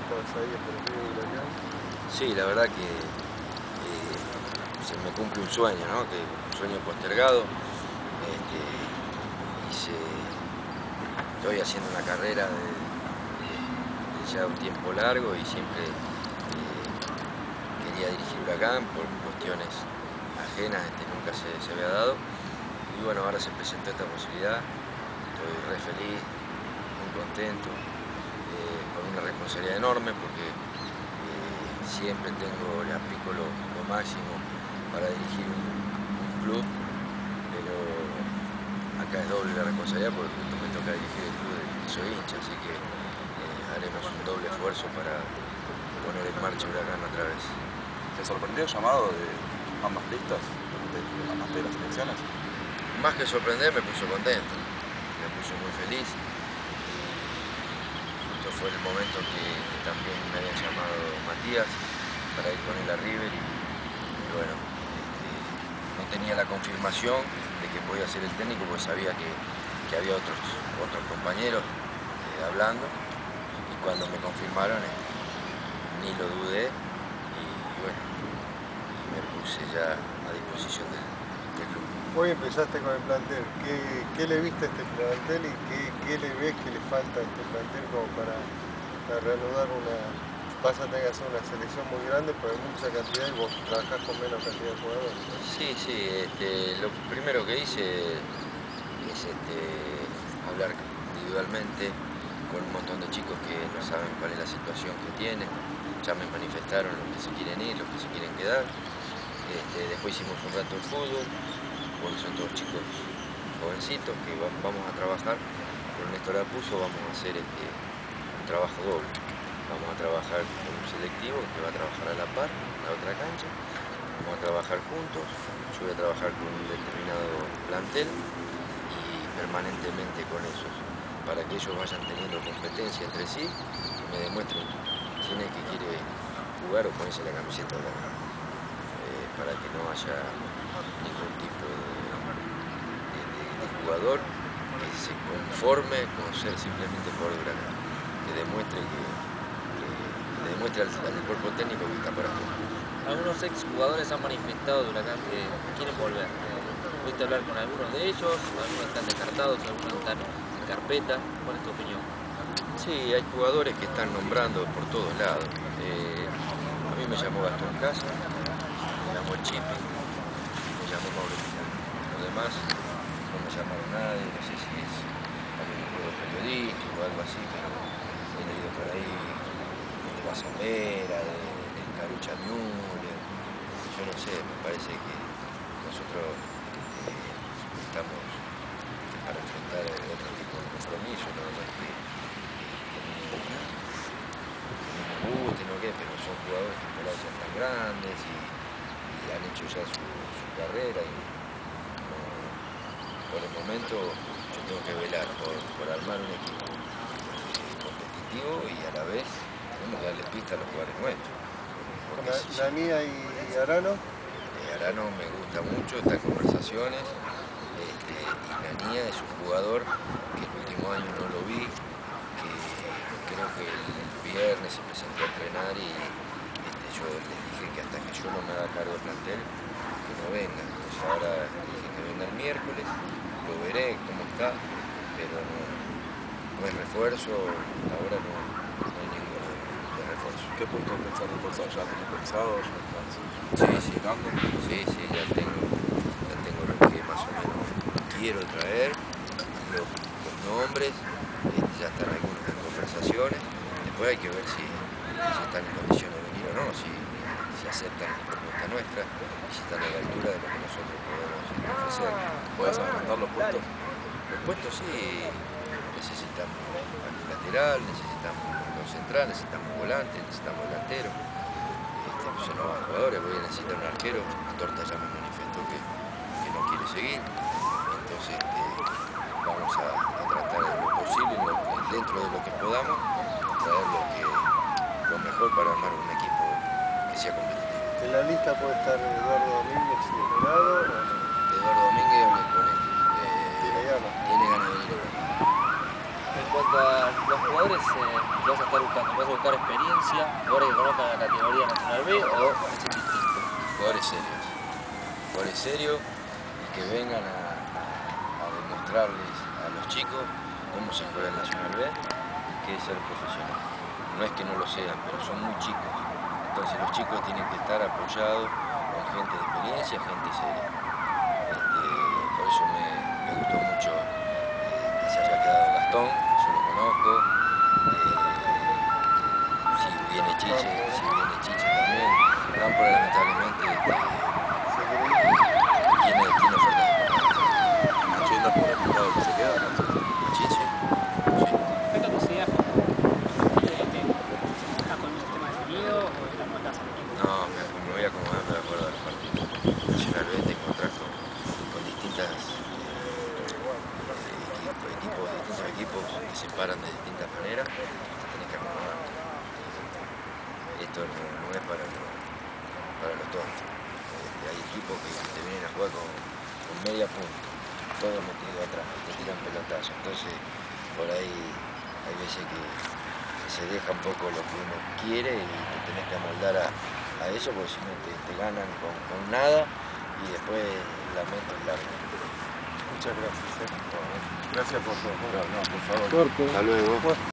estabas ahí en el Río Huracán. Sí, la verdad que se me cumple un sueño, ¿no? Un sueño postergado. Estoy haciendo una carrera de ya un tiempo largo y siempre quería dirigir Huracán por cuestiones ajenas, nunca se había dado. Y bueno, ahora se presentó esta posibilidad, estoy re feliz, muy contento, con una responsabilidad enorme porque siempre le aplico lo máximo para dirigir un club, pero acá es doble la responsabilidad porque justo me toca dirigir el club del que soy hincha, así que haremos un doble esfuerzo para poner en marcha Huracán otra vez. ¿Te sorprendió el llamado de ambas listas, de las elecciones? Más que sorprender, me puso contento, me puso muy feliz. Y justo fue el momento que también me había llamado Matías para ir con él a River y bueno, no tenía la confirmación de que podía ser el técnico porque sabía que había otros compañeros hablando, y cuando me confirmaron ni lo dudé y bueno, me puse ya a disposición del club. Hoy empezaste con el plantel. ¿Qué le viste a este plantel y qué le ves que le falta a este plantel como para reanudar una... Vas a tener que hacer una selección muy grande, pero hay mucha cantidad y vos trabajás con menos cantidad de jugadores? Sí, lo primero que hice es hablar individualmente con un montón de chicos que no saben cuál es la situación que tienen. Ya me manifestaron los que se quieren ir, los que se quieren quedar. Después hicimos un rato de fútbol, porque son todos chicos jovencitos que vamos a trabajar. Con Néstor Apuso vamos a hacer un trabajo doble. Vamos a trabajar con un selectivo que va a trabajar a la par, en la otra cancha. Vamos a trabajar juntos, yo voy a trabajar con un determinado plantel y permanentemente con esos, para que ellos vayan teniendo competencia entre sí y me demuestren quién es que quiere jugar o ponerse la camiseta de la para que no haya ningún tipo de jugador que se conforme con ser simplemente jugador de Huracán, que demuestre le demuestre al cuerpo técnico que está para jugar. Algunos exjugadores han manifestado de Huracán que quieren volver. ¿Pudiste hablar con algunos de ellos? ¿Algunos están descartados? ¿Algunos están en carpeta? ¿Cuál es tu opinión? Sí, hay jugadores que están nombrando por todos lados. A mí me llamó Gastón Casa, me llamó el Chipi, me llamó Mauricio. Los demás no me llamaron nadie, no sé si es algún juego periodístico o algo así, pero he leído por ahí de la Sombera, de Carucha Müller, yo no sé, me parece que nosotros estamos para enfrentar otro tipo de compromiso, no es que me gusten o qué, pero son jugadores que por ahí ya están grandes y han hecho ya su carrera y por el momento yo tengo que velar por armar un equipo competitivo y a la vez tenemos que darle pista a los jugadores nuestros. ¿Nanía y Arano? Arano me gusta mucho, está en conversaciones, y Nanía es un jugador que el último año no lo vi, que creo que el viernes se presentó a entrenar y yo les dije que hasta que yo no me haga cargo del plantel, que no venga. Entonces ahora dije que venga el miércoles, lo veré cómo está, pero no es refuerzo, ahora no hay ninguno de refuerzo. ¿Qué puesto pensar reforzar? ¿Ya tenés pensado? ¿Ya estás Sí, buscando? sí, ya tengo lo que más o menos quiero traer, los nombres, ya están algunos en conversaciones. Después hay que ver si están en condiciones de venir o no, si aceptan la propuesta nuestra y si están a la altura de lo que nosotros podemos ofrecer. ¿Puedes adelantar los puestos? Los puestos sí, necesitamos lateral, necesitamos dos centrales, necesitamos volantes, necesitamos delantero. Son nuevos jugadores, voy a necesitar un arquero. Torta ya me manifestó que no quiere seguir. Entonces vamos a tratar de lo posible, dentro de lo que podamos, traer lo mejor para armar un equipo que sea competitivo. ¿En la lista puede estar Eduardo Domínguez y Dorado o no? Eduardo Domínguez hablé con él. ¿Tiene ganas? Tiene ganas de venir a Huracán. cuanto a los jugadores, ¿qué vas a estar buscando? ¿Vas a buscar experiencia, jugadores que conozcan la categoría Nacional B o es indistinto? Jugadores serios y que vengan a demostrarles a los chicos cómo se juega el Nacional B y qué es ser profesional. No es que no lo sean, pero son muy chicos. Entonces los chicos tienen que estar apoyados con gente de experiencia, gente seria. Por eso me gustó mucho que se haya quedado Gastón, que yo lo conozco. Si viene Chiche también. Cámpora lamentablemente tiene ofertas. Machito por el lado que se queda, ¿no? Chiche. ¿Esta posibilidad está con un sistema definido o te acomodás al equipo? No, me voy acomodando de acuerdo a los partidos. Nacional B te encontrás con distintos equipos que se paran de distintas maneras, te tenés que acomodar. Esto no es para los tontos. Hay equipos que te vienen a jugar con media punta, todo metido atrás, te tiran pelotazos. Entonces, por ahí hay veces que se deja un poco lo que uno quiere y te tenés que amoldar a eso, porque si no te ganan con nada y después el lamento es largo. Muchas gracias. Gracias por todo. No, por favor. Hasta luego.